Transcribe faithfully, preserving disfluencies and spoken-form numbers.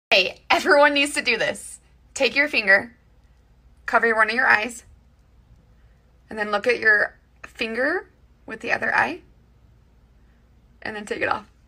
Hey, everyone needs to do this. Take your finger, cover one of your eyes, and then look at your finger with the other eye, and then take it off.